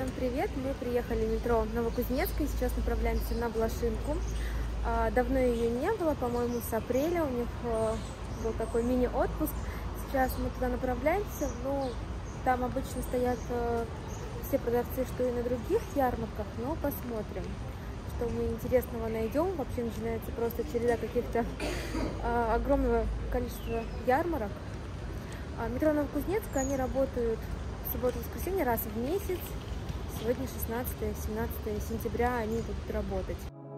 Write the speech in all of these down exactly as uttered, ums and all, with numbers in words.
Всем привет! Мы приехали в метро Новокузнецкой, сейчас направляемся на Блошинку. Давно ее не было, по-моему, с апреля у них был такой мини-отпуск. Сейчас мы туда направляемся, ну, там обычно стоят все продавцы, что и на других ярмарках, но посмотрим, что мы интересного найдем. Вообще начинается просто череда каких-то огромного количества ярмарок. Метро Новокузнецкая, они работают в субботу-воскресенье раз в месяц. Сегодня шестнадцатое-семнадцатое сентября, они будут работать.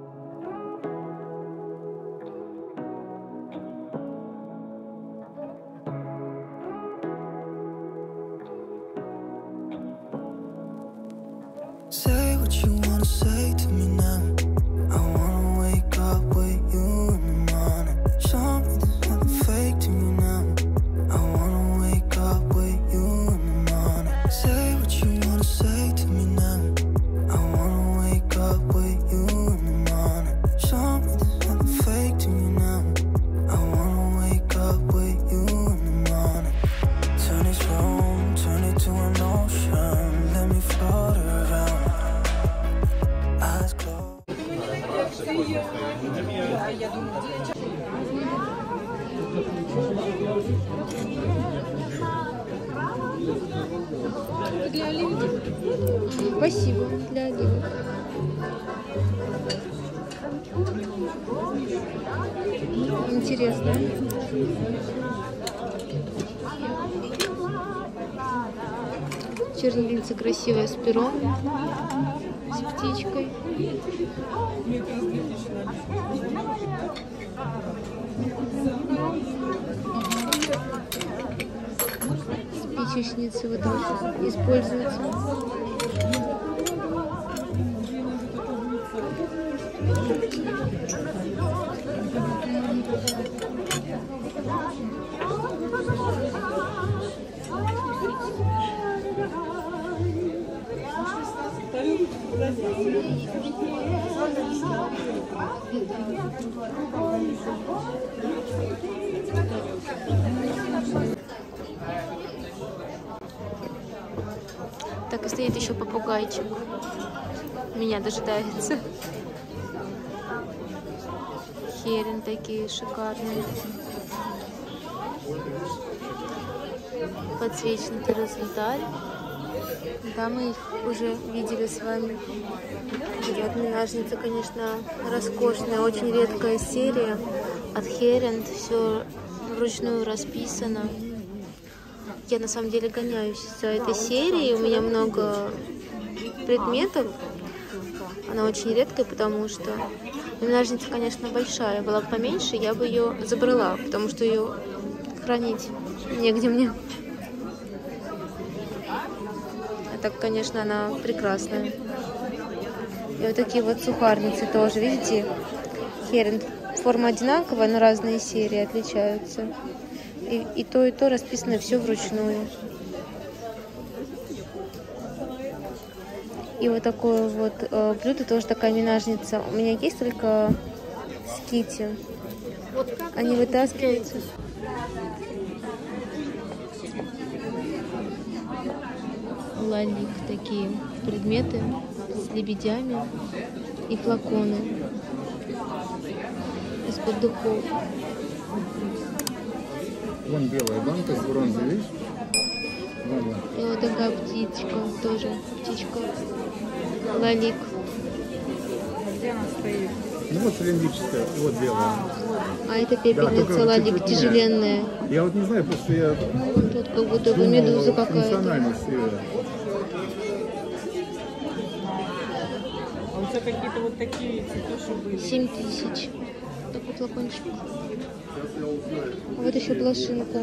Для оливок? Спасибо, для оливок. Интересно. Чернильница красивая с пером, с птичкой. Спичечницы вот так используются. Так и стоит еще попугайчик. Меня дожидается. Херен такие шикарные. Подсвечники Розенталь. Да, мы их уже видели с вами. Вот минажница, конечно, роскошная, очень редкая серия от Херен. Все вручную расписано. Я на самом деле гоняюсь за этой серией. У меня много предметов. Она очень редкая, потому что минажница, конечно, большая. Была бы поменьше, я бы ее забрала, потому что ее хранить негде мне. А так, конечно, она прекрасная. И вот такие вот сухарницы тоже, видите? Херен. Форма одинаковая, но разные серии отличаются. И, и то, и то расписано все вручную. И вот такое вот э, блюдо, тоже такая минажница. У меня есть только с Китти. Они вытаскиваются. Лалик, такие предметы с лебедями и флаконы из-под духов. Вон белая банка с бронзой, видишь? И вот такая птичка, тоже птичка. Лалик. Где она стоит? Ну вот цилиндрическая, вот белая. А это пепельница, да, Лалик, тяжеленная. Я вот не знаю, просто я... Тут как будто бы медуза какая-то. А у тебя какие-то вот такие цветуши были? Семь тысяч. Такой флакончик. Вот еще блошинка.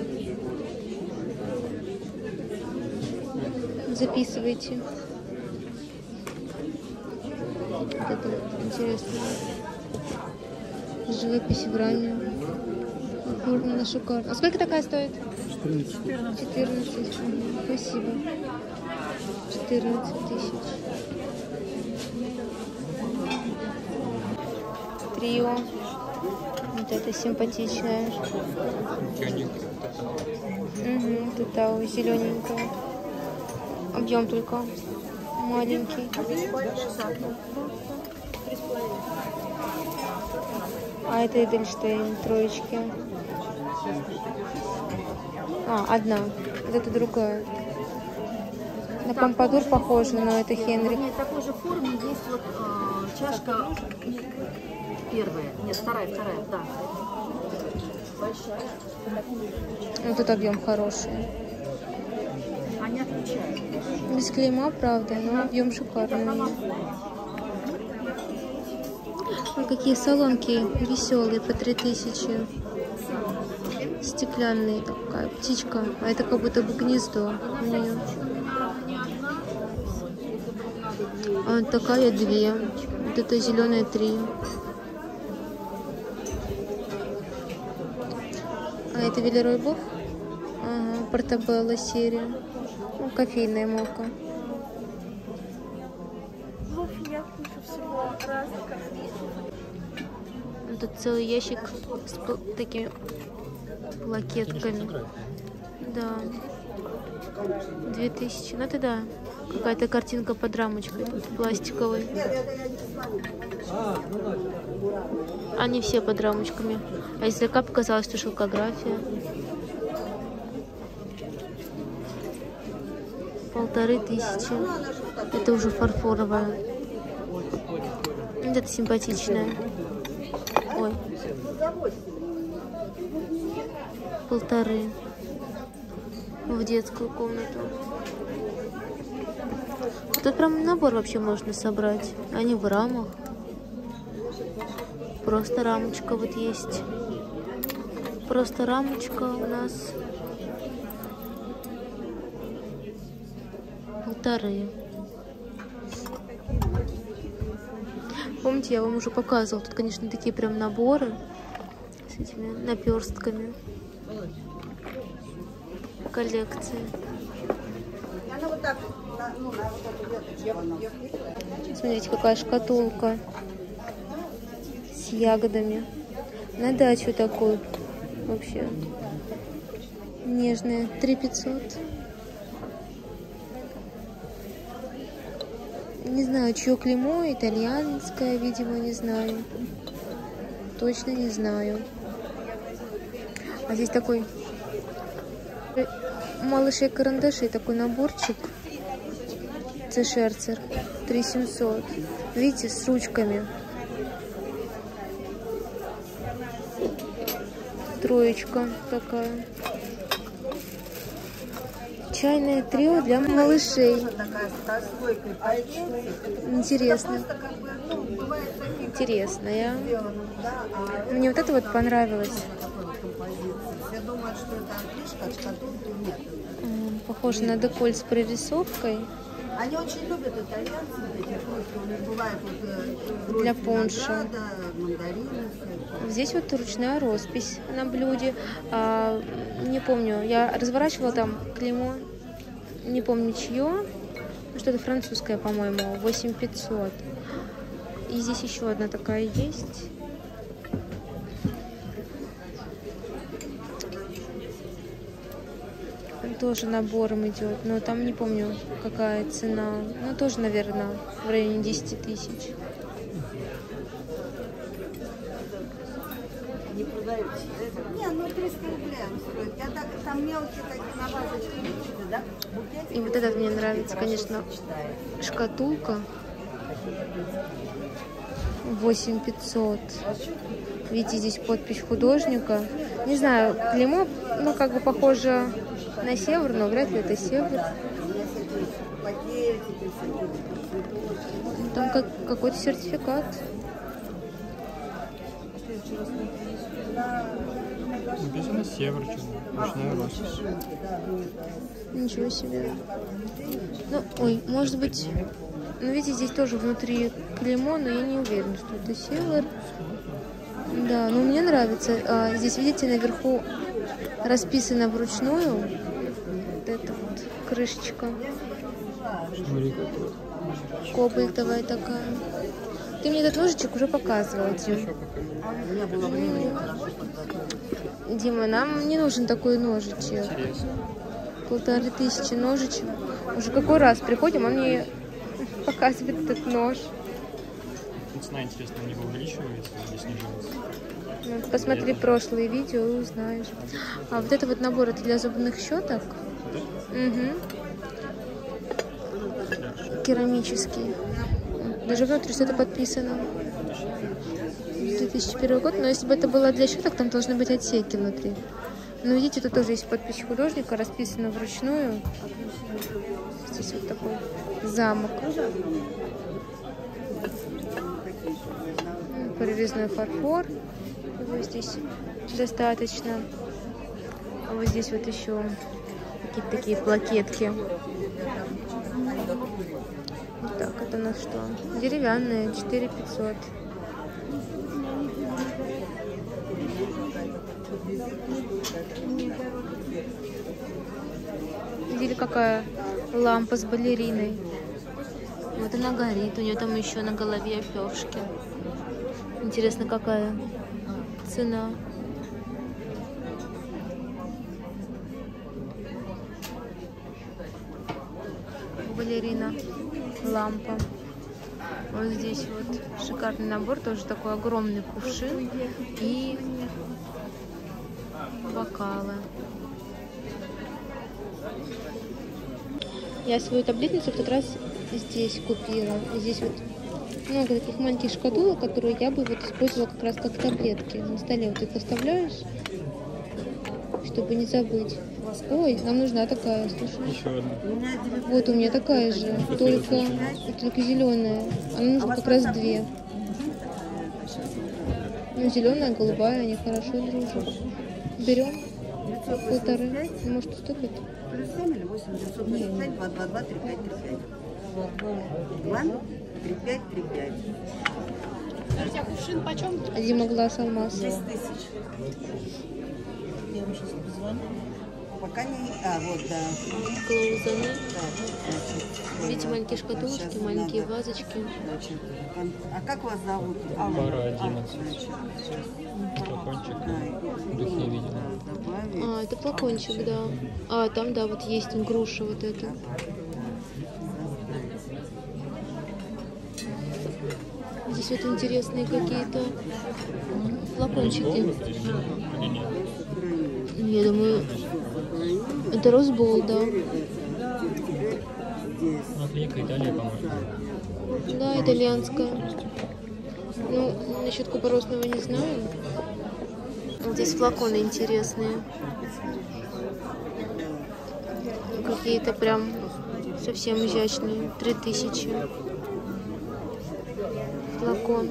Записывайте. Вот это интересно. Живопись в раме. Оформлена шикарно. А сколько такая стоит? четырнадцать. четырнадцать. Спасибо. четырнадцать тысяч. Трио. Вот это симпатичная. Угу, тут да, зелененькая. Объем только маленький. А это Эдельштейн, троечки. А, одна. Вот это другая. На помпадур похоже, но это Хенрик. Нет, такой же форме есть вот э, чашка первая. Нет, вторая, вторая, да. Большая. Вот тут объем хороший. Они отличаются. Без клейма, правда, но объем шикарный. Ой, какие салонки веселые по три тысячи. Стеклянные, такая птичка. А это как будто бы гнездо у нее. А вот такая две. Вот это зеленая три. А это Велерой Бог? Ага, Портабелла серия. Ну, кофейная мока. Я кушаю всего раз в кофе. Тут целый ящик с такими плакетками. Да. Две тысячи. Ну это да. Какая-то картинка под рамочкой тут пластиковой. Они все под рамочками. А издалека показалось, что шелкография. Полторы тысячи. Это уже фарфоровая. Это симпатичная. Ой. Полторы. В детскую комнату. Тут прям набор вообще можно собрать. Они в рамах. Просто рамочка вот есть. Просто рамочка у нас. Полторы. Помните, я вам уже показывала. Тут, конечно, такие прям наборы с этими наперстками. Коллекции. Смотрите, какая шкатулка с ягодами. На дачу такую вообще. Нежная. три пятьсот. Не знаю, чье клеймо, итальянское, видимо, не знаю. Точно не знаю. А здесь такой малышей карандашей, такой наборчик. Цешерцер. три семьсот. Видите, с ручками. Троечка такая. Чайное трио для малышей. Интересно. Интересно, я. Мне вот это вот понравилось. Похоже на деколь с прорисовкой. Они очень любят итальянцы, эти фрукты, у них бывает вот, для пончо. Мандарины. Здесь вот ручная роспись на блюде. А, не помню, я разворачивала там клеймо, не помню чье. Что-то французское, по-моему, восемь пятьсот. И здесь еще одна такая есть. Тоже набором идет, но там не помню, какая цена. Ну, тоже, наверное, в районе десяти тысяч. Не продаются. Не, ну триста рублей он стоит. Я так, там мелкие такие на вазочке, видите, да? И вот этот мне нравится, конечно, шкатулка. восемь пятьсот. Видите, здесь подпись художника. Не знаю, клеймо, ну, как бы похоже на север, но вряд ли это север. Там как, какой-то сертификат. Написано север, ручная роспись. Ничего себе. Ну, ой, может быть, ну, видите, здесь тоже внутри клеймо, но я не уверена, что это север. Да, ну, мне нравится. А, здесь, видите, наверху расписано вручную. Вот эта вот крышечка. Кобальтовая такая. Ты мне этот ножичек уже показывал, Дим. Дима, нам не нужен такой ножичек. Полторы тысячи ножичек. Уже какой раз приходим, он мне показывает этот нож. Цена, интересно, либо увеличивается, или снижается. Ну, посмотри прошлые видео и узнаешь. А вот это вот набор, это для зубных щеток. Угу. Керамический. Даже внутри что-то подписано. две тысячи первый год, но если бы это было для щеток, там должны быть отсеки внутри. Но видите, тут тоже есть подпись художника, расписано вручную. Здесь вот такой замок. Прорезной фарфор. Его здесь достаточно. А вот здесь вот еще какие-то такие плакетки. Так, это у нас что? Деревянные, четыре тысячи пятьсот. Видели, какая лампа с балериной? Вот она горит, у нее там еще на голове перышки. Интересно, какая цена? Балерина, лампа. Вот здесь вот шикарный набор, тоже такой огромный кувшин и бокалы. Я свою таблетницу в тот раз здесь купила. Здесь вот много таких маленьких шкатулок, которые я бы вот использовала как раз как таблетки. На столе вот их оставляешь, чтобы не забыть. Ой, нам нужна такая, слушай. Еще одна. Вот у меня такая же, только, только зеленая. А нам нужно как раз две. Ну, зеленая, голубая, они хорошо дружат. Берем полторы, может уступит. Плюс семь или восемь девятьсот тридцать пять, два два два, три пять три пять. два, три пять, три пять. Скажите, а кувшин почем? Дима глаз алмаз. шесть тысяч. Я вам сейчас позвоню. Пока не... А, вот, да. Клоузаны. Да. Видите, маленькие шкатулочки, маленькие надо. Вазочки. Значит, а как вас зовут? А, Пара а, одиннадцать. Флакончик. Духи видела. А, это флакончик, да. А, там, да, вот есть груша вот эта. Здесь вот интересные какие-то флакончики. Я думаю, это розбол, да. Ну, клейка Италия, по-моему. Да, итальянская. Ну, насчет купоросного не знаю. Здесь флаконы интересные. Какие-то прям совсем изящные. Три тысячи. Флакон.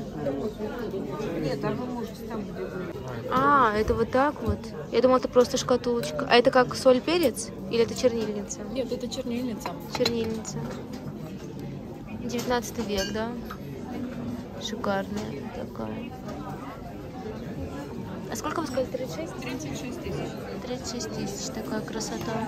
А, это вот так вот. Я думала, это просто шкатулочка. А это как соль, перец? Или это чернильница? Нет, это чернильница. Чернильница. девятнадцатый век, да? Шикарная такая. А сколько вы сказали? тридцать шесть? тридцать шесть тысяч. тридцать шесть тысяч. Такая красота.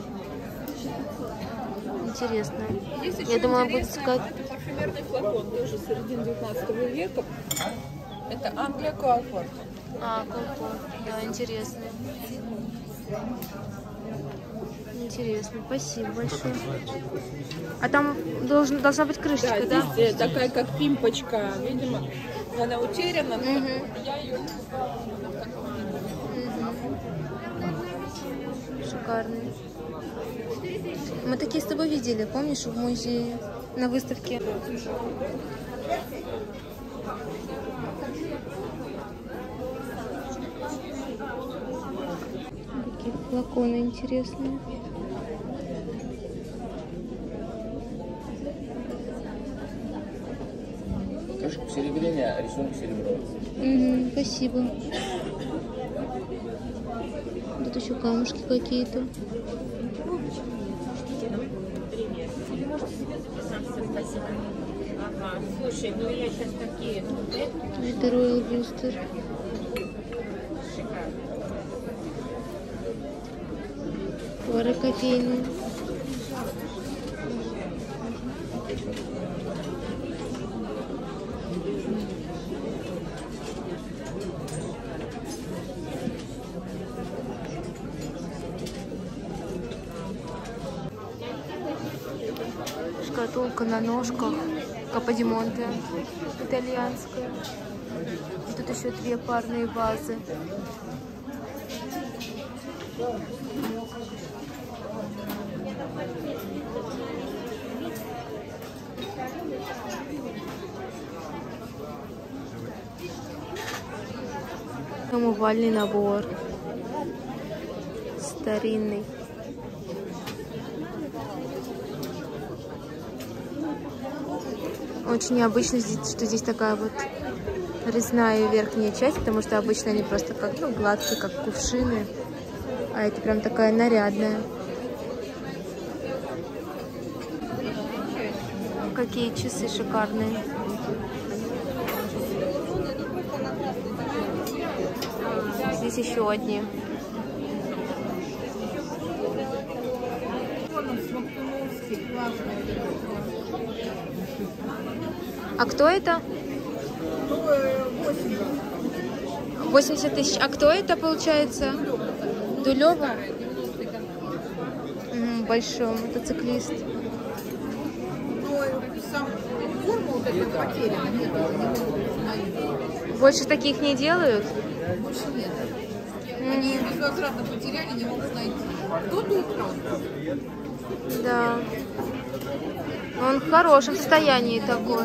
Интересно. Я думала, будет сказать... Парфюмерный флакон, тоже середины девятнадцатого века. Это Англия Комфорт. А, комфорт. Да, интересно. Интересно. Спасибо большое. А там должен, должна быть крышечка, да? Да, здесь такая как пимпочка. Видимо, она утеряна. Угу. Я ее... Шикарный. Мы такие с тобой видели, помнишь, в музее на выставке? Какие флаконы интересные. Крышка посеребрения, а рисунок серебро. Угу, спасибо. Тут еще камушки какие-то. Ага, слушай, ну я сейчас такие... Это Royal Booster. Пары кофейные. шкатулка на ножках. Каподимонте итальянская. И тут еще две парные вазы. Умывальный набор. Старинный. Очень необычно, что здесь такая вот резная верхняя часть, потому что обычно они просто как, ну, гладкие, как кувшины. А это прям такая нарядная. Какие часы шикарные. Здесь еще одни. А кто это? восемьдесят тысяч. А кто это, получается? Дулева? Угу, большой мотоциклист. Больше таких не делают? Больше нет. Они безвозвратно потеряли, не могут найти. Кто-то украл. Да. Он в хорошем состоянии такой.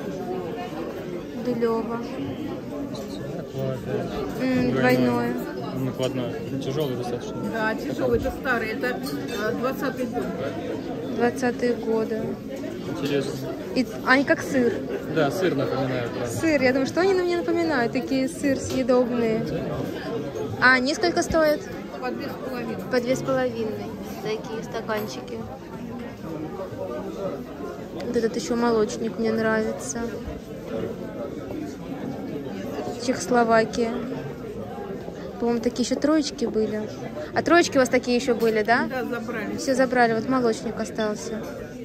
Дулева. М, двойное. Накладное. Тяжелый достаточно. Да, тяжелый, это старый, это двадцатый год. Двадцатые годы. Интересно. И они как сыр. Да, сыр напоминает. Правда. Сыр. Я думаю, что они на меня напоминают? Такие сыр съедобные. А они сколько стоят? По две с половиной. По две с половиной. Такие стаканчики. Вот этот еще молочник мне нравится. Чехословакия. По-моему, такие еще троечки были. А троечки у вас такие еще были, да? Да, забрали. Все забрали. Вот молочник остался.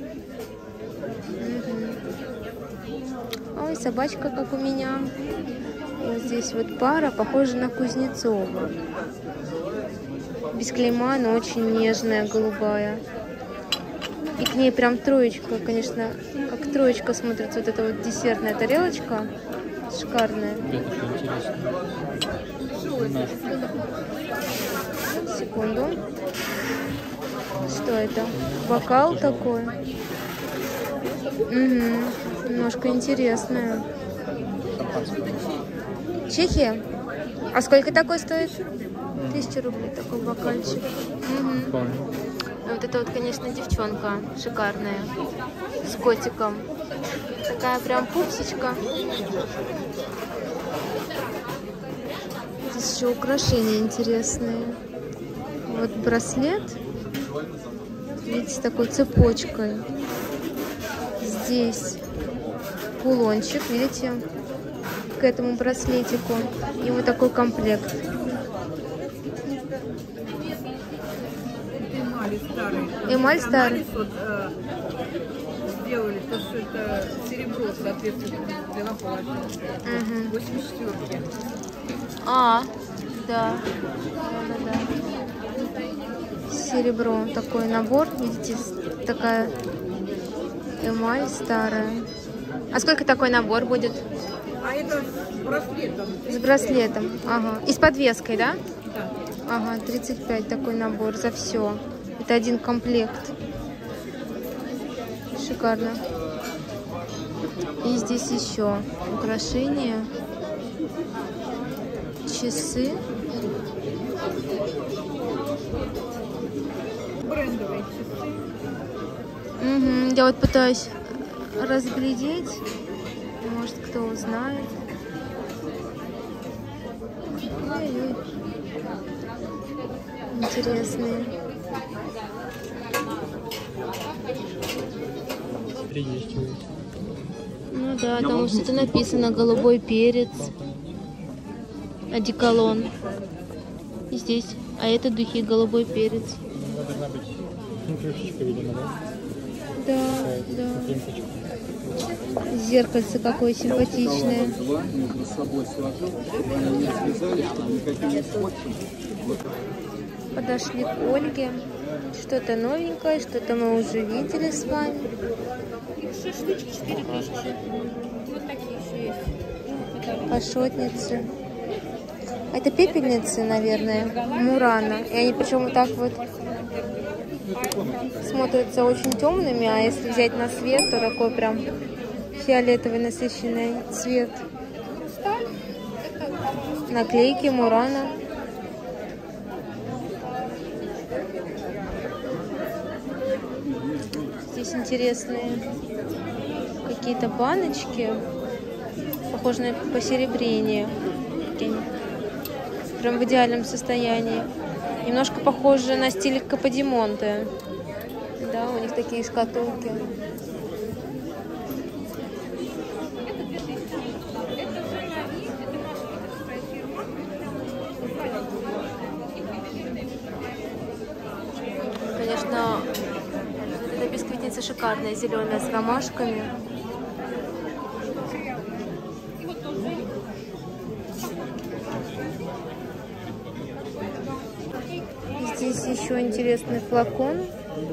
Угу. Ой, собачка, как у меня. Вот здесь вот пара, похожа на Кузнецова. Без клейма, но очень нежная, голубая. И к ней прям троечка, конечно, как троечка смотрится. Вот эта вот десертная тарелочка. Шикарная. Секунду. Что это? Бокал такой. Угу. Немножко интересная. Чехия? А сколько такой стоит? Тысяча рублей такой бокальчик. Угу. Вот это вот, конечно, девчонка шикарная. С котиком. Такая прям пупсичка. Здесь еще украшения интересные. Вот браслет. Видите, с такой цепочкой. Здесь кулончик, видите, к этому браслетику. И вот такой комплект. Эмаль старый. Эмаль старый. Вот, э, сделали, то, что это серебро, соответственно, для наположения. Угу. восемьдесят четыре. А, да. Да, да, да. Серебро. Такой набор. Видите, такая эмаль старая. А сколько такой набор будет? А это с браслетом. С браслетом. Ага. И с подвеской, да? Да. Ага, тридцать пять такой набор за все. Это один комплект. Шикарно. И здесь еще украшения. Часы. Брендовые часы. Угу. Я вот пытаюсь разглядеть. Может, кто узнает. Ой-ой. Интересные. Ну да, там что-то написано. Голубой перец. Одеколон. И здесь. А это духи голубой перец. Должна быть, ну, крышечка, видимо, да? Да, да. Зеркальце какое симпатичное. Подошли к Ольге. Что-то новенькое, что-то мы уже видели с вами. штучки четыре тысячи. Вот такие еще есть. Пашотницы. Это пепельницы, наверное, Мурана. И они причем вот так вот смотрятся очень темными, а если взять на свет, то такой прям фиолетовый насыщенный цвет. Наклейки Мурана. Здесь интересные какие-то баночки, похожие на посеребрение. Прям в идеальном состоянии. Немножко похоже на стиль Каподимонте. Да, у них такие шкатулки. Конечно, эта бисквитница шикарная, зеленая, с ромашками. Здесь еще интересный флакон.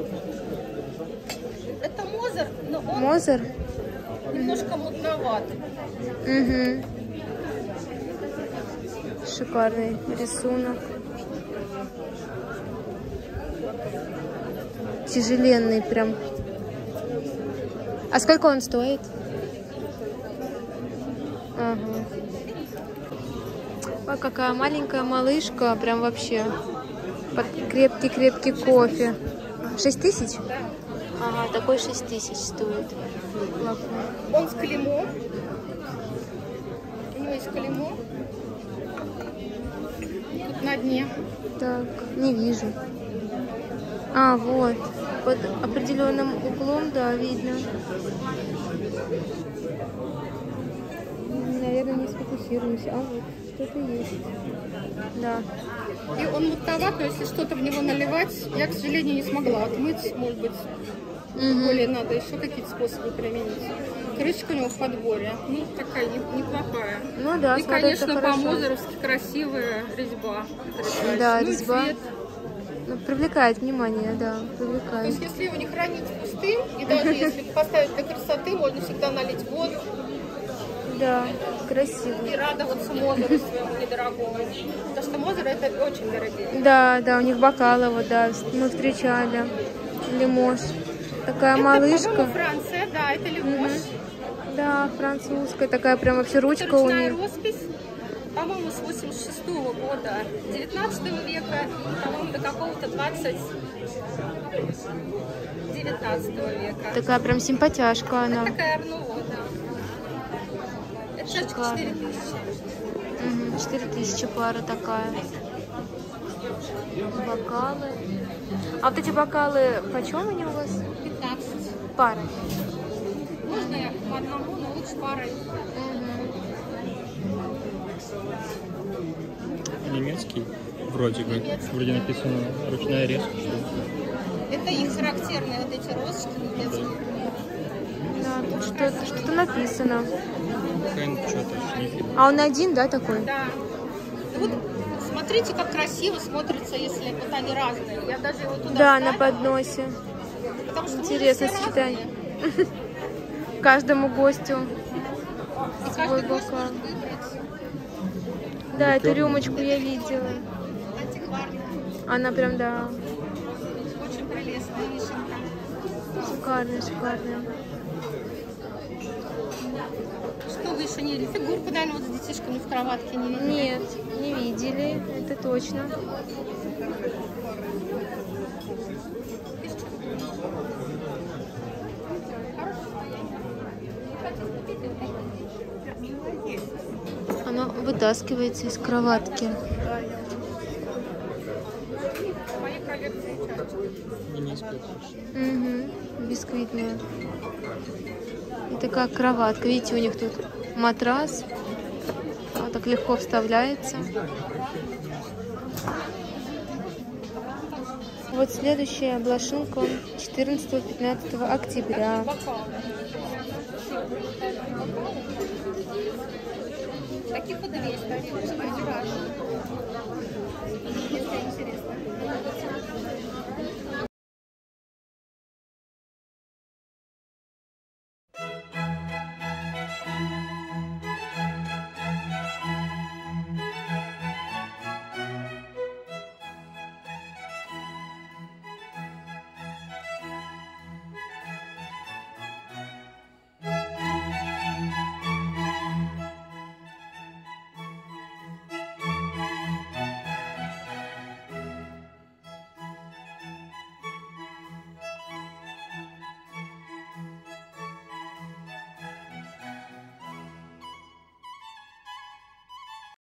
Это Мозер, но он Мозер? немножко мутноватый. Угу. Шикарный рисунок. Тяжеленный прям. А сколько он стоит? Ага. Ой, какая маленькая малышка. Прям вообще. Под крепкий-крепкий кофе. Шесть тысяч? Ага, такой шесть тысяч стоит. Он с клеймом. У него есть клеймо. Тут на дне. Так, не вижу. А, вот. Под определенным углом, да, видно. Наверное, не сфокусируемся. А вот, что-то есть. Да. И он мутноват, но если что-то в него наливать, я, к сожалению, не смогла отмыть. Может быть, Угу. более надо еще какие-то способы применить. Крышечка у него в подборе. Ну, такая не- неплохая. Ну да, И, смотрится конечно, хорошо. по-мозеровски красивая резьба. потрясающая. Да, Ну, и резьба. цвет. Ну, привлекает внимание, да, То привлекает. есть, если его не хранить пустым, и даже если поставить для красоты, можно всегда налить воду Да, красиво. и радоваться Мозеру своему недорогому. Потому что Мозеры это очень дорогие. Да, да, у них бокалы, вот, да, мы встречали. Лимож. Такая Это, малышка. по-моему, Франция, да, это Лимож. Да, французская, такая прям вообще ручка у Ручная них. роспись, по-моему, с восемьдесят шестого года, девятнадцатого века, по-моему, до какого-то двадцать девятнадцатого века. Такая прям симпатяшка она. Такая Арнуво, да. Это чашка четыре тысячи. Угу, четыре тысячи пара такая. Бокалы. А вот эти бокалы, почем они у вас? пятнадцать. Пара. Можно я по одному, но лучше парой. Немецкий, вроде бы. Немецкий. Вроде написано ручная резка. Это их характерные вот эти розочки немецкие. Да, тут что-то что написано. Хэн, что-то, шнифель. А он один, да, такой? Да. Ну вот смотрите, как красиво смотрится, если вот они разные. Я даже его туда Да, ставила, на подносе. потому что мы Интересное же все сочетание. разные. Каждому гостю И свой каждый гость бокал. может выбрать Да, эту рюмочку я видела. антикварную. Она прям, да, Очень прелестная вишенка. шикарная, шикарная. Что вы еще не видели? Фигурку, наверное, вот с детишками в кроватке не видели? Нет, не видели, это точно. Оно вытаскивается из кроватки. В моей коллекции чашечки. Угу, бисквитная. И такая кроватка. Видите, у них тут матрас. Вот так легко вставляется. Вот следующая блошинка четырнадцатого-пятнадцатого октября. Таких по двести. Если интересно.